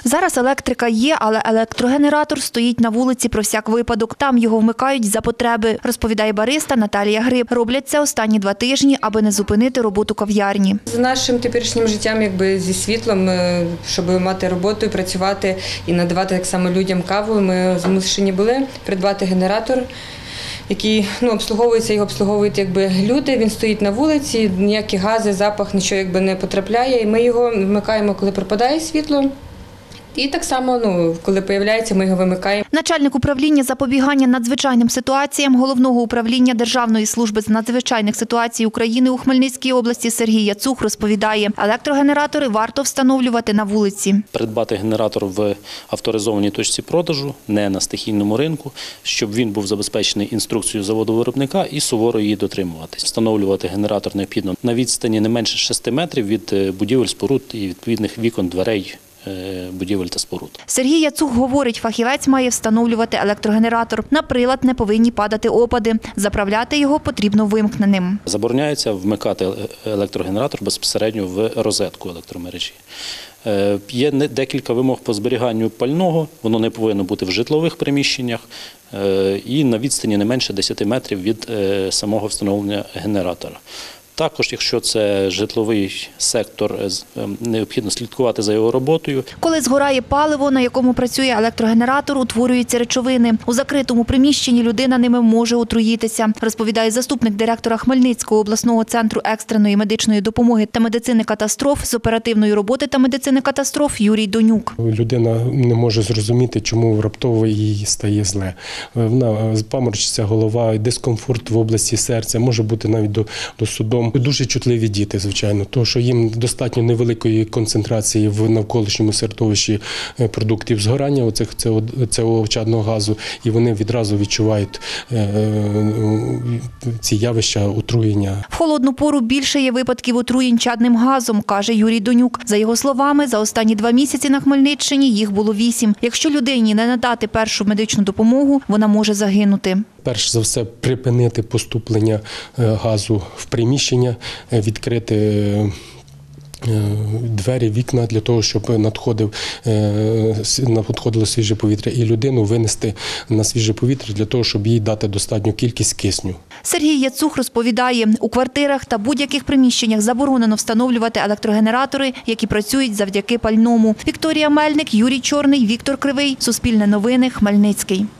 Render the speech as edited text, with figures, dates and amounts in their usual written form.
Зараз електрика є, але електрогенератор стоїть на вулиці про всяк випадок. Там його вмикають за потреби, розповідає бариста Наталія Гриб. Роблять це останні 2 тижні, аби не зупинити роботу кав'ярні. За нашим теперішнім життям, зі світлом, щоб мати роботу і працювати і надавати так само людям каву, ми змушені були придбати генератор, який обслуговується, його обслуговують люди. Він стоїть на вулиці, ніякі гази, запах, нічого не потрапляє. І ми його вмикаємо, коли пропадає світло. І так само, коли з'являється, ми його вимикаємо. Начальник управління запобігання надзвичайним ситуаціям Головного управління Державної служби з надзвичайних ситуацій України у Хмельницькій області Сергій Яцух розповідає, електрогенератори варто встановлювати на вулиці. Придбати генератор в авторизованій точці продажу, не на стихійному ринку, щоб він був забезпечений інструкцією заводу-виробника і суворо її дотримуватись. Встановлювати генератор необхідно на відстані не менше 6 метрів від будівель, споруд і відповідних вікон, дверей, будівель та споруд. Сергій Яцух говорить, фахівець має встановлювати електрогенератор. На прилад не повинні падати опади. Заправляти його потрібно вимкненим. Забороняється вмикати електрогенератор безпосередньо в розетку електромережі. Є декілька вимог по зберіганню пального. Воно не повинно бути в житлових приміщеннях і на відстані не менше 10 метрів від самого встановлення генератора. Також, якщо це житловий сектор, необхідно слідкувати за його роботою. Коли згорає паливо, на якому працює електрогенератор, утворюються речовини. У закритому приміщенні людина ними може отруїтися, розповідає заступник директора Хмельницького обласного центру екстреної медичної допомоги та медицини катастроф з оперативної роботи та медицини катастроф Юрій Донюк. Людина не може зрозуміти, чому раптово їй стає зле. Вона паморочиться голова, дискомфорт в області серця, може бути навіть до судом. Дуже чутливі діти, звичайно, тому що їм достатньо невеликої концентрації в навколишньому середовищі продуктів згорання цього чадного газу, і вони відразу відчувають ці явища отруєння. В холодну пору більше є випадків отруєнь чадним газом, каже Юрій Донюк. За його словами, за останні 2 місяці на Хмельниччині їх було 8. Якщо людині не надати першу медичну допомогу, вона може загинути. Перш за все, припинити поступлення газу в приміщення, відкрити двері, вікна для того, щоб надходило свіже повітря, і людину винести на свіже повітря для того, щоб їй дати достатню кількість кисню. Сергій Яцух розповідає, у квартирах та будь-яких приміщеннях заборонено встановлювати електрогенератори, які працюють завдяки пальному. Вікторія Мельник, Юрій Чорний, Віктор Кривий. Суспільне новини, Хмельницький.